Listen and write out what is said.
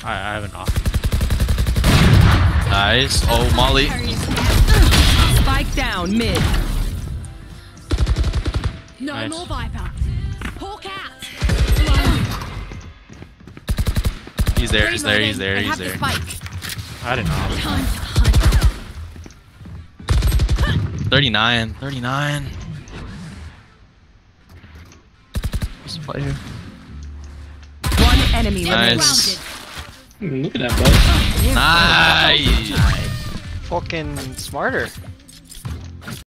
I have an off. Nice. Oh, Molly. Spike down mid. No Nice. more Viper. Hawk out. He's there. He's there. He's there. I He's have the there. spike. I don't know. Time to hunt. 39. 39. What's the play here? One enemy Nice. remaining. Look at that, bud. Nice. Fucking smarter.